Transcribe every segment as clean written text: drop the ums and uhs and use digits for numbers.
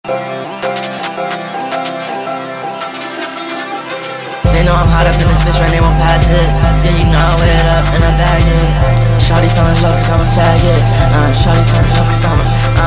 They know I'm hot up in this bitch, right? They won't pass it. Yeah, you know I wear it up and I bag it. Shawty fell in love cause I'm a faggot. Shawty fell in love cause I'm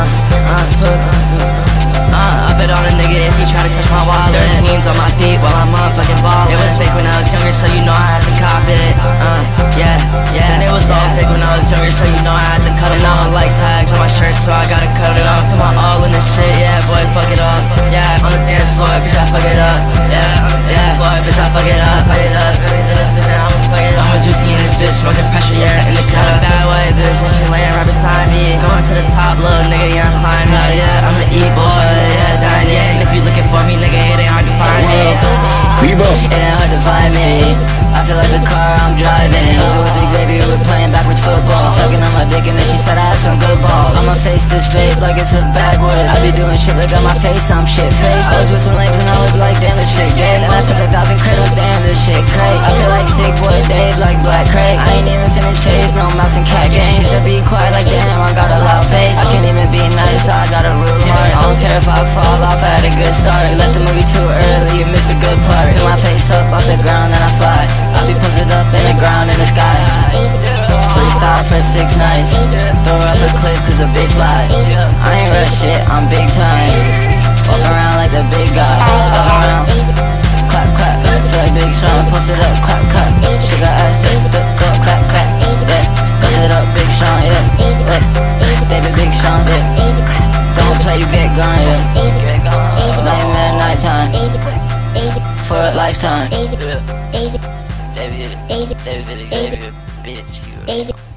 I bet on a nigga if he try to touch my wallet. 13s on my feet while I'm motherfucking ballin'. It was fake when I was younger, so you know I had to cop it. Yeah. And it was all fake when I was younger, so you know I had to cut it. And I don't like tags on my shirt, so I gotta cut it off. Put my all in this shit, yeah, boy, fuck it up. Yeah, on the dance floor, bitch, I fuck it up. Yeah, on the dance floor, bitch, I fuck it up. Fuck it up, everything this bitch, I'ma fuck it up. I'm a juicy in this bitch, smoking pressure, yeah, in the cut. Not a bad way, bitch, and she laying right beside me. Going to the top, little nigga, yeah, I'm climbing. Yeah, I'm an E-boy, yeah, dying, yeah. And if you looking for me, nigga, it ain't hard to find me. It ain't hard to find me. I feel like the car I'm driving. Posing with Xavier, we're playing backwards football. She sucking on my dick and then she said I have some good balls. I'ma face this fate like it's a backwood. I be doing shit like on my face, I'm shit faced. I was with some lames and I was like, damn, this shit gay. And I took 1,000 cradles, damn, this shit crazy. I feel like sick boy Dave, like Black Craig. I ain't even finna chase no mouse and cat gang. She said be quiet, like damn, I got a loud face. I can't even be nice, so I got a rude heart. I don't care if I fall off, I had a good start. Left the movie too early, you missed a good part. Pick my face up off the ground and I fly. I be posted up in the ground in the sky. Freestyle for 6 nights. Throw off a clip cause the bitch lied. I ain't rush shit, I'm big time. Walk around like the big guy. Walk around, clap, clap. Feel like Big Sean, post it up, clap, clap. She got ass up, go, clap, clap. Yeah, post it up, Big Sean, yeah. David Big Sean, yeah. Don't play, you get gone, yeah. Nightmare, nighttime. For a lifetime. David, Xavier, bitch, you.